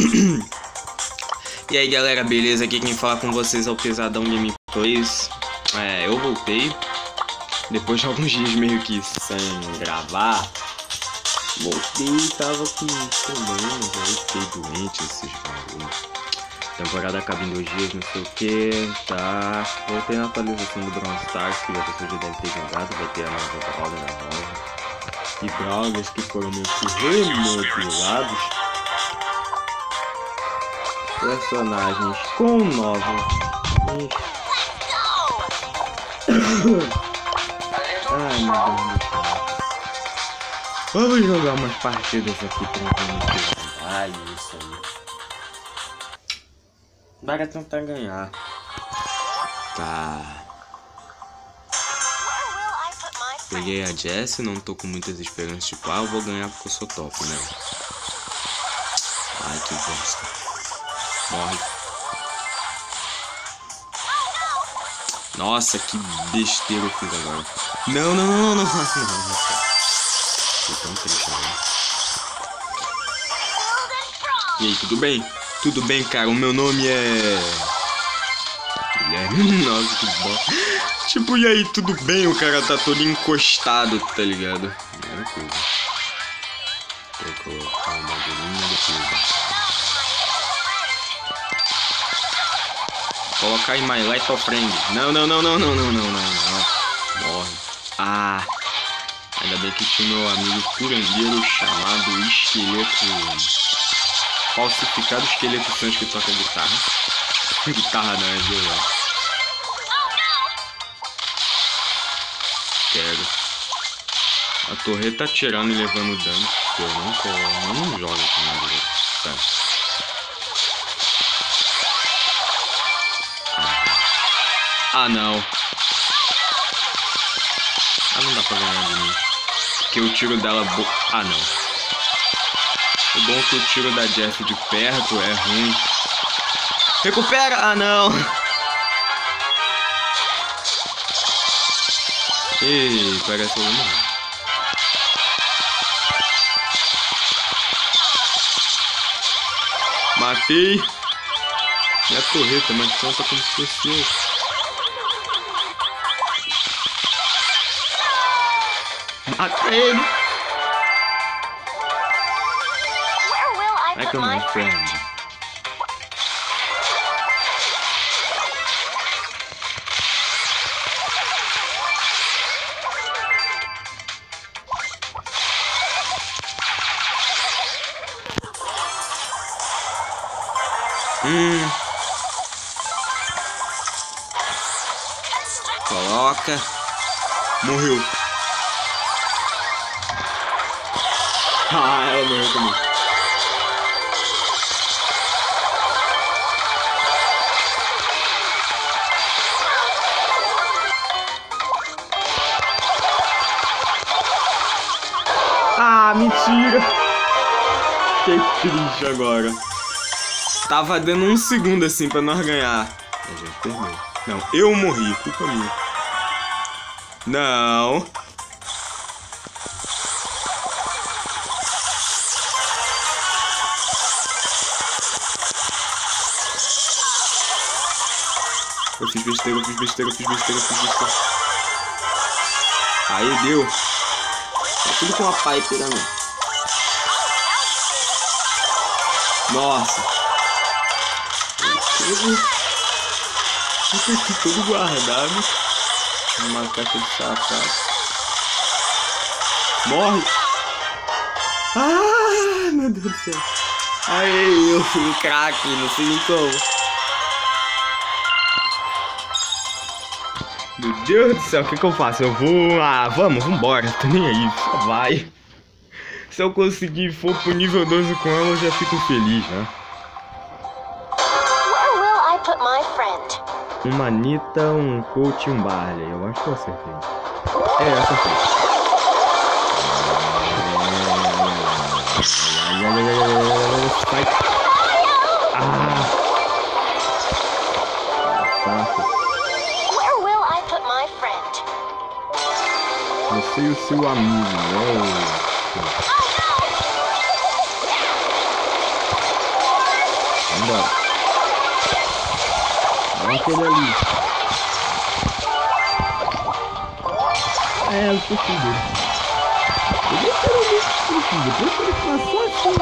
E aí galera, beleza? Aqui quem fala com vocês é o Pesadão Gameplays. Eu voltei depois de alguns dias meio que sem gravar. Voltei, tava com problemas, aí fiquei doente esses bagulhos. Temporada acaba em 2 dias, não sei o que, tá. Voltei na atualização do Brawl Stars, que já você já deve ter jogado, vai ter a nova Brawler nova. E Brawlers que foram meio que remodelados. Personagens com novos. Ai meu Deus do céu. Vamos jogar umas partidas aqui pra ver. Ai, isso aí. Bora tentar ganhar. Tá. Peguei a Jessie, não tô com muitas esperanças. Tipo, eu vou ganhar porque eu sou top, né? Ai, que bosta. Morre. Nossa, que besteira eu fiz agora. Não. Tô tão triste agora. E aí, tudo bem? Tudo bem, cara? O meu nome é... Guilherme. Nossa, que bosta. Tipo, e aí, tudo bem? O cara tá todo encostado, tá ligado? Mesma coisa. Vou colocar uma bagulhinha depois. Colocar em My Life of Friend. Não. Morre. Ah. Ainda bem que tinha meu amigo curandeiro chamado Esqueleto. Falsificado Esqueleto Santos que toca guitarra. Guitarra não, é violão. Quero. A torre tá atirando e levando dano. Eu não jogo com nada. Tá. Ah, não. Ah, não dá pra ganhar de mim. Porque o tiro dela... Ah, não. O bom é que o tiro da Jessie de perto é ruim. Recupera! Ah, não. Ih, parece que eu vou morrer. Matei. Minha torreta, mas conta como se fosse eu. Matei ele. Like my friend. Coloca. Morreu. Ah, ela morreu comigo. Ah, mentira. Fiquei triste agora. Tava dando 1 segundo assim pra nós ganhar. A gente perdeu. Não, eu morri, culpa minha. Não. Eu fiz besteira. Aí deu. Tá tudo com a pipe, né, mano? Nossa. Fica aqui tudo guardado. Uma caixa de sapato. Morre. Ah, meu Deus do céu. Aí, eu fui craque, não sei nem como. Meu Deus do céu, o que eu faço? Eu vou... Ah, vambora, tô nem aí, só vai. Se eu conseguir e for pro nível 12 com ela, eu já fico feliz, né? Uma Anitta, um Coach e um Barley. Eu acho que eu acertei. Acertei. Sai. Ah. Saco. Você e o seu amigo, né? Vambora. Olha aquele ali. É, eu tô sem dele. Eu deixei ele assim, depois que ele passou assim.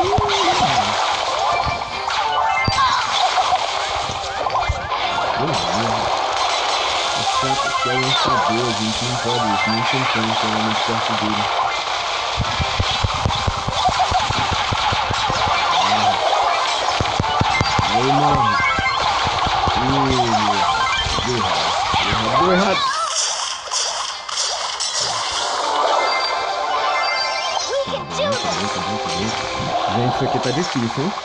Que é um sabor, a gente não pode, nem tentando chegar muito perto dele. Aí, mano. Deu errado. Gente, isso aqui tá difícil, hein?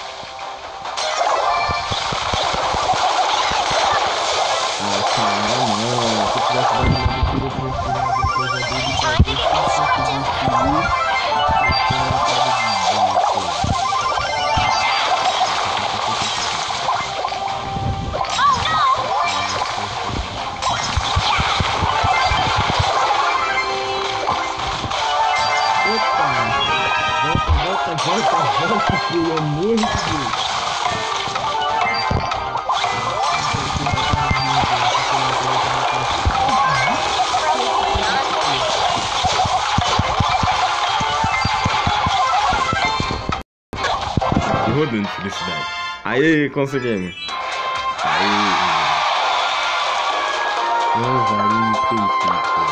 Volta, pelo amor de Deus. Rodando felicidade. Aí, conseguimos. Aí. Varinho perfeito.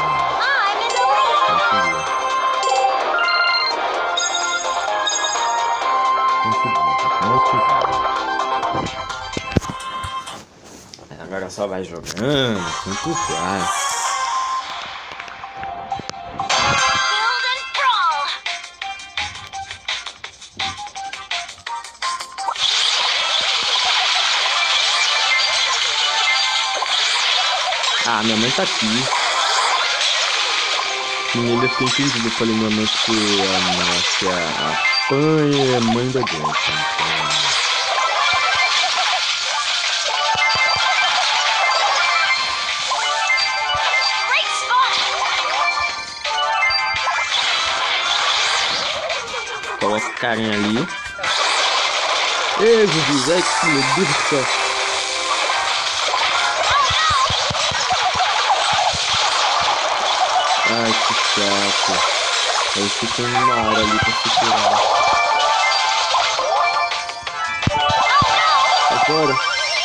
Agora só vai jogando, tanto faz. Ah, minha mãe tá aqui. Ninguém deve ter entendido. Eu falei minha mãe porque a Pan é mãe da gente. Então... Coloca o carinha ali. Ei, Jesus, ai que meu Deus do céu. Ai, que chato. Aí fica uma hora ali pra segurar. Sai fora.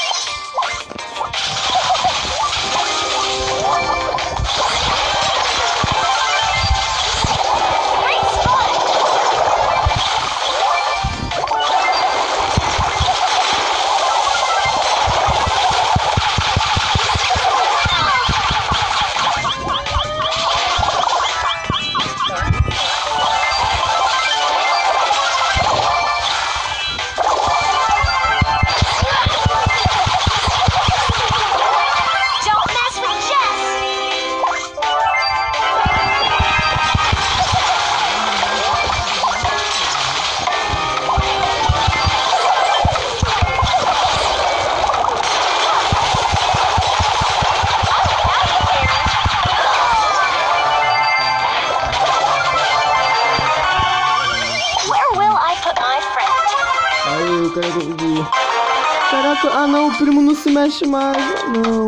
Caraca, ah não, o primo não se mexe mais, não.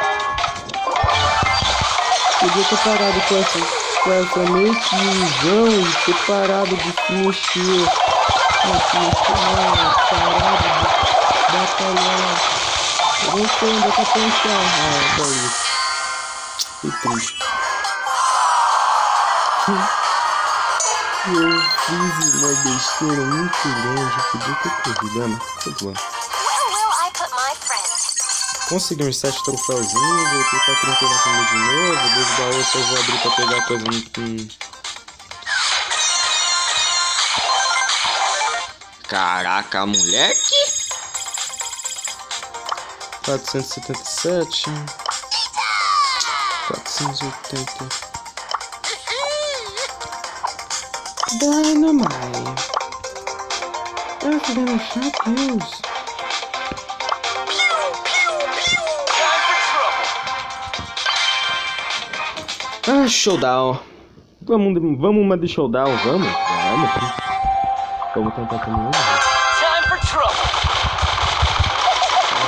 Podia ter parado com essa meio que ilusão e ter parado de se mexer. Não se mexer não, parado de batalhar. Eu não sei onde é que pensar. Ah, é isso. Que triste. Eu fiz uma besteira muito grande, podia ter corrido, né? Tudo bom. Consegui uns 7 troféuzinhos, voltei pra 39 mil de novo, dos baús eu vou abrir pra pegar coisa no... Caraca, moleque! 477... 480... Dynamite! Earth Banner Champions! Ah, showdown. Vamos uma de showdown, vamos? Vamos tentar também.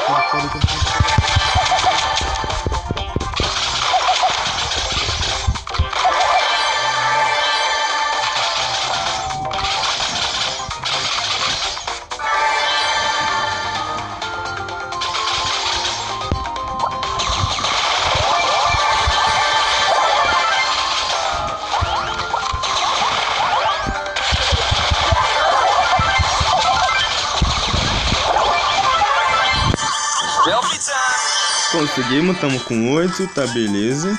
Conseguimos, tamo com 8, tá beleza.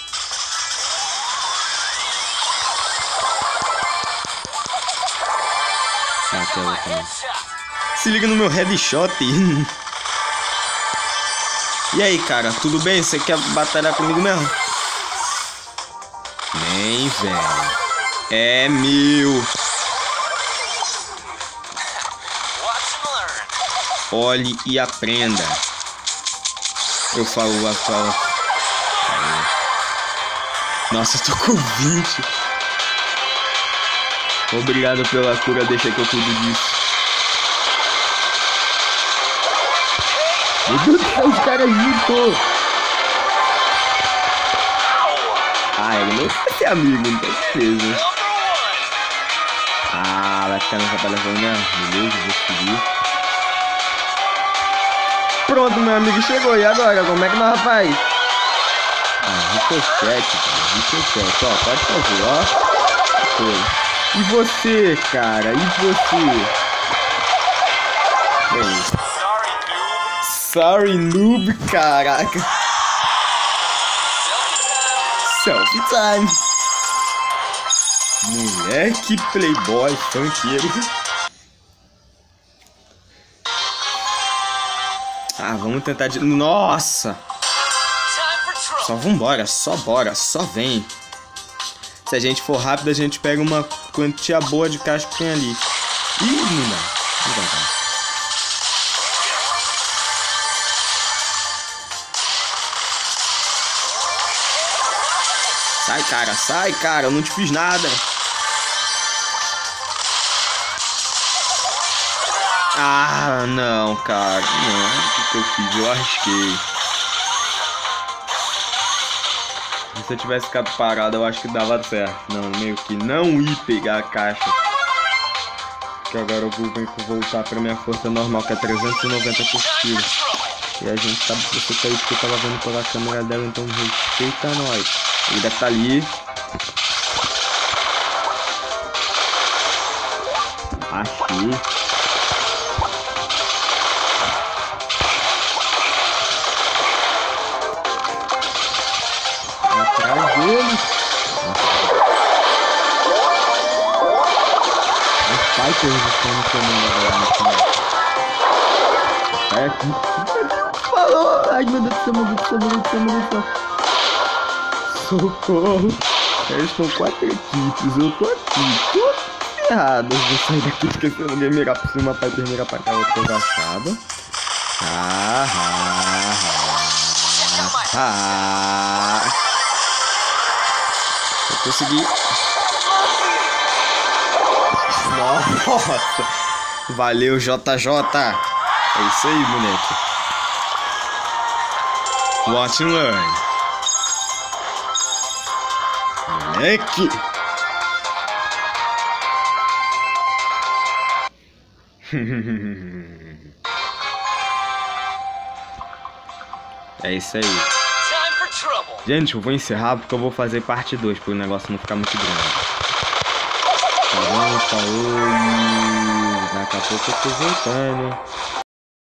Se liga no meu headshot. E aí, cara, tudo bem? Você quer batalhar comigo mesmo? Nem, velho. É meu. Olhe e aprenda. Eu falo. Nossa, eu tô com 20. Obrigado pela cura, deixa que eu cuido disso. Meu Deus do céu, os caras juntou. Ah, ele não vai ser amigo, então beleza. Ah, vai ficar nessa palhaçada mesmo? Beleza, vou seguir. Pronto, meu amigo chegou. E agora? Como é que nós faz? Ah, ricochete, cara. Ricochete. Ó, pode fazer, ó. Foi. E você, cara? E você? Bem. Sorry, noob, caraca. Selfie time. Moleque, playboy, funkeiro. Ah, vamos tentar de... Nossa! Só vambora, só bora, só vem. Se a gente for rápido, a gente pega uma quantia boa de caixa que tem ali. Ih, não dá. Não dá. Sai, cara, eu não te fiz nada. Ah, não, cara. Não, o que eu fiz? Eu arrisquei. Se eu tivesse ficado parado, eu acho que dava certo. Não, meio que não ir pegar a caixa. Que agora eu vou voltar pra minha força normal, que é 390 por tiro. E a gente sabe que você tá aí, porque eu tava vendo pela câmera dela, então respeita nós. Ele deve estar ali. Achei. Atrás dele. Os fighters estão no caminho agora no final. Sai aqui. Falou! Ai, meu Deus do céu, meu Deus do céu, meu Deus do céu, meu Deus do céu. Socorro! Eles estão 4 equipes, eu tô aqui, tô errado. Eu vou sair daqui esquecendo alguém mirar por cima, pai, mirar pra cá, eu tô agachado. Eu consegui. Nossa! Valeu, JJ! É isso aí, moleque. Watch and learn. Moleque! É isso aí. Gente, eu vou encerrar porque eu vou fazer parte 2 para o negócio não ficar muito grande. Tá bom, falou. Daqui a pouco eu tô voltando.